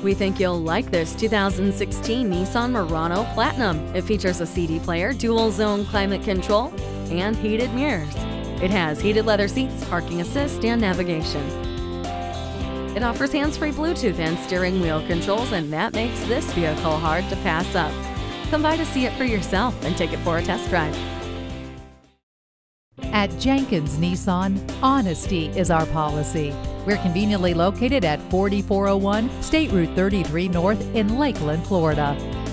We think you'll like this 2016 Nissan Murano Platinum. It features a CD player, dual zone climate control, and heated mirrors. It has heated leather seats, parking assist, and navigation. It offers hands-free Bluetooth and steering wheel controls, and that makes this vehicle hard to pass up. Come by to see it for yourself and take it for a test drive. At Jenkins Nissan, honesty is our policy. We're conveniently located at 4401 State Route 33 North in Lakeland, Florida.